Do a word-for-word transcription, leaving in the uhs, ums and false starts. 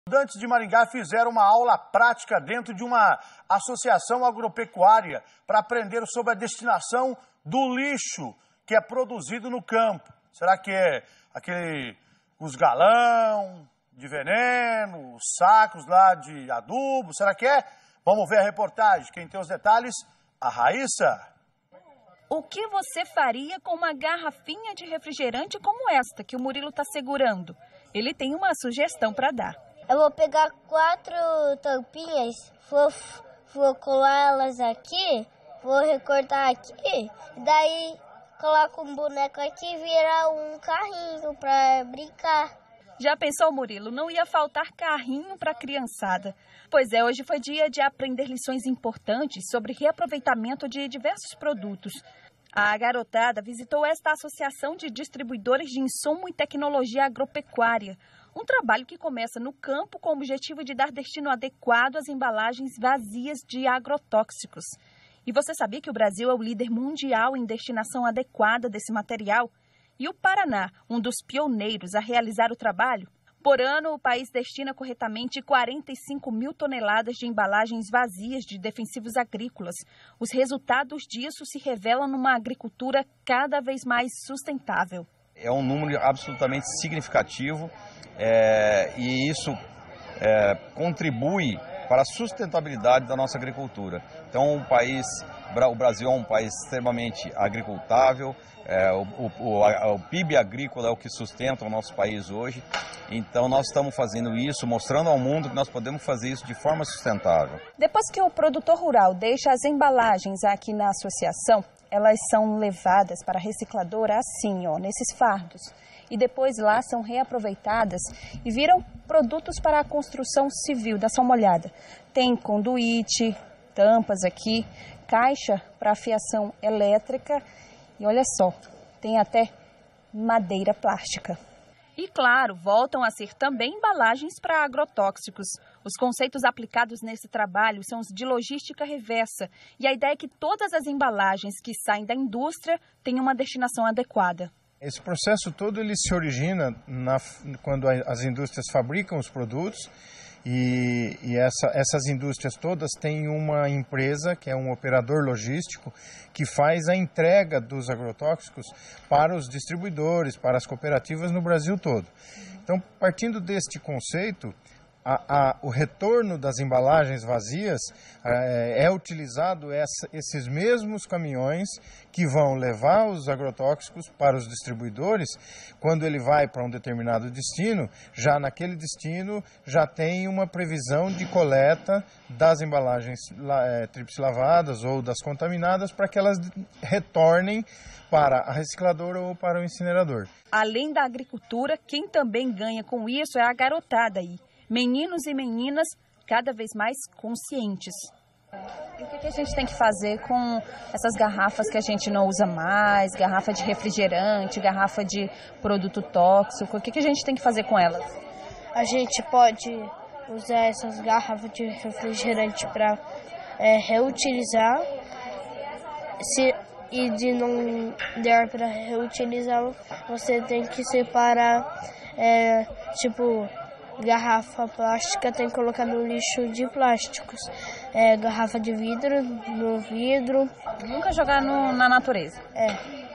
Estudantes de Maringá fizeram uma aula prática dentro de uma associação agropecuária para aprender sobre a destinação do lixo que é produzido no campo. Será que é aquele, os galão de veneno, os sacos lá de adubo? Será que é? Vamos ver a reportagem. Quem tem os detalhes? A Raíssa. O que você faria com uma garrafinha de refrigerante como esta que o Murilo está segurando? Ele tem uma sugestão para dar. Eu vou pegar quatro tampinhas, vou, vou colar elas aqui, vou recortar aqui, e daí coloco um boneco aqui e vira um carrinho para brincar. Já pensou, Murilo? Não ia faltar carrinho para a criançada. Pois é, hoje foi dia de aprender lições importantes sobre reaproveitamento de diversos produtos. A garotada visitou esta associação de distribuidores de insumo e tecnologia agropecuária. Um trabalho que começa no campo com o objetivo de dar destino adequado às embalagens vazias de agrotóxicos. E você sabia que o Brasil é o líder mundial em destinação adequada desse material? E o Paraná, um dos pioneiros a realizar o trabalho? Por ano, o país destina corretamente quarenta e cinco mil toneladas de embalagens vazias de defensivos agrícolas. Os resultados disso se revelam numa agricultura cada vez mais sustentável. É um número absolutamente significativo é, e isso é, contribui para a sustentabilidade da nossa agricultura. Então, o país, o Brasil é um país extremamente agricultável, é, o, o, o P I B agrícola é o que sustenta o nosso país hoje. Então, nós estamos fazendo isso, mostrando ao mundo que nós podemos fazer isso de forma sustentável. Depois que o produtor rural deixa as embalagens aqui na associação, elas são levadas para a recicladora assim, ó, nesses fardos. E depois lá são reaproveitadas e viram produtos para a construção civil. Dá só uma olhada. Tem conduíte, tampas aqui, caixa para fiação elétrica e olha só, tem até madeira plástica. E claro, voltam a ser também embalagens para agrotóxicos. Os conceitos aplicados nesse trabalho são os de logística reversa. E a ideia é que todas as embalagens que saem da indústria tenham uma destinação adequada. Esse processo todo ele se origina na, quando as indústrias fabricam os produtos e, e essa, essas indústrias todas têm uma empresa, que é um operador logístico, que faz a entrega dos agrotóxicos para os distribuidores, para as cooperativas no Brasil todo. Então, partindo deste conceito, A, a, o retorno das embalagens vazias é, é utilizado essa, esses mesmos caminhões que vão levar os agrotóxicos para os distribuidores. Quando ele vai para um determinado destino, já naquele destino já tem uma previsão de coleta das embalagens é, tríplice lavadas ou das contaminadas para que elas retornem para a recicladora ou para o incinerador. Além da agricultura, quem também ganha com isso é a garotada aí. Meninos e meninas cada vez mais conscientes. E o que a gente tem que fazer com essas garrafas que a gente não usa mais, garrafa de refrigerante, garrafa de produto tóxico, o que a gente tem que fazer com elas? A gente pode usar essas garrafas de refrigerante para é, reutilizar. Se, e de não der para reutilizar, você tem que separar, é, tipo... garrafa plástica tem que colocar no lixo de plásticos. É, garrafa de vidro, no vidro. Nunca jogar no, na natureza. É.